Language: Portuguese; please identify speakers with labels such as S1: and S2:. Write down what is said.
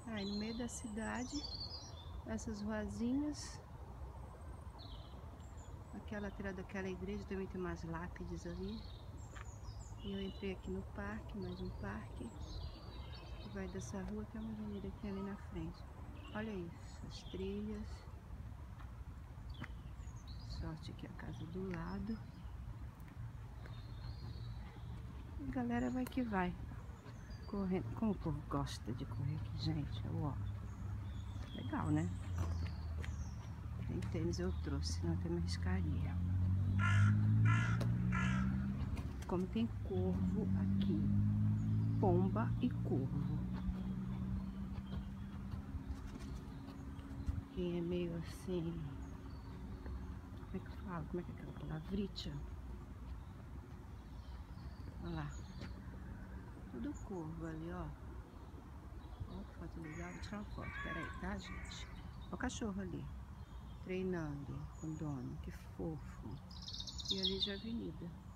S1: Aí no meio da cidade, essas ruazinhas. Aquela lateral daquela igreja também tem umas lápides ali. E eu entrei aqui no parque, mais um parque. Que vai dessa rua, que é uma avenida que tem ali na frente. Olha isso, as trilhas. Sorte que a casa do lado. E a galera vai que vai. Correndo. Como o povo gosta de correr aqui, gente. Ó. Legal, né? Tem tênis eu trouxe, não tem uma riscaria. Como tem corvo aqui. Pomba e corvo. Quem é meio assim... Como é que fala? Como é que é aquela palavrinha? Olha lá. Tudo corvo ali, ó. Ó, que foto legal. Vou tirar uma foto. Pera aí, tá, gente? Ó o cachorro ali. Treinando com o dono. Que fofo. E ali já é avenida.